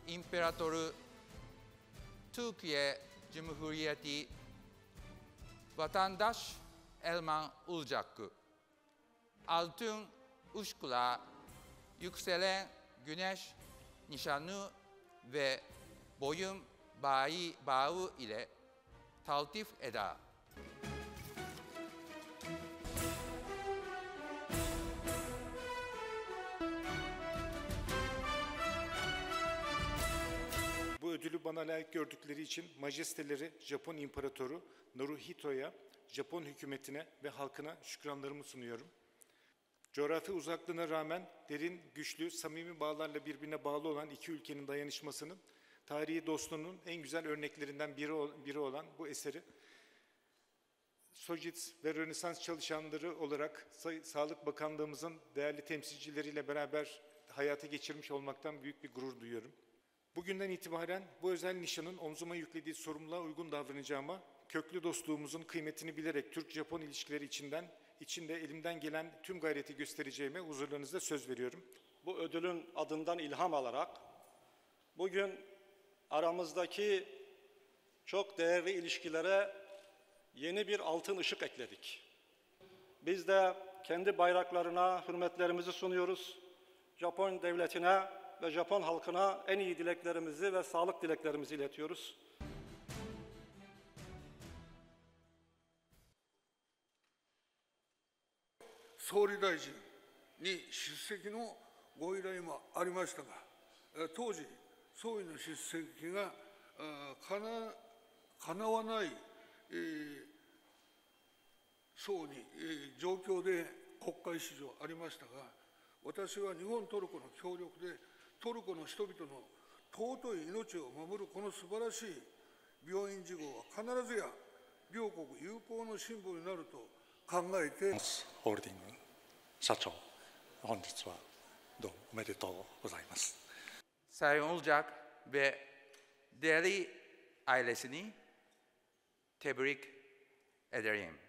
İmparatoru Türkiye Cumhuriyeti vatandaş Elman olacaktı. Altın ışıkla yükselen güneş nişanı ve boyun bağı ile taltif eder. Bu ödülü bana layık gördükleri için majesteleri Japon İmparatoru Naruhito'ya, Japon hükümetine ve halkına şükranlarımı sunuyorum. Coğrafi uzaklığına rağmen derin, güçlü, samimi bağlarla birbirine bağlı olan iki ülkenin dayanışmasının, tarihi dostluğunun en güzel örneklerinden biri olan bu eseri, Sojitz ve Rönesans çalışanları olarak Sağlık Bakanlığımızın değerli temsilcileriyle beraber hayata geçirmiş olmaktan büyük bir gurur duyuyorum. Bugünden itibaren bu özel nişanın omzuma yüklediği sorumluluğa uygun davranacağıma, köklü dostluğumuzun kıymetini bilerek Türk-Japon ilişkileri içinde elimden gelen tüm gayreti göstereceğime huzurlarınızda söz veriyorum. Bu ödülün adından ilham alarak bugün aramızdaki çok değerli ilişkilere yeni bir altın ışık ekledik. Biz de kendi bayraklarına hürmetlerimizi sunuyoruz. Japon devletine ve Japon halkına en iyi dileklerimizi ve sağlık dileklerimizi iletiyoruz. 総理大臣に出席のご依頼もありましたが、当時、総理の出席がかなわない、状況で国会史上ありましたが、私は日本トルコの協力で、トルコの人々の尊い命を守るこの素晴らしい病院事業は必ずや両国友好のシンボルになると考えて。 ホールディング社長、本日はどうもおめでとうございます。 Sayın Olcak ve değerli ailesini tebrik ederim.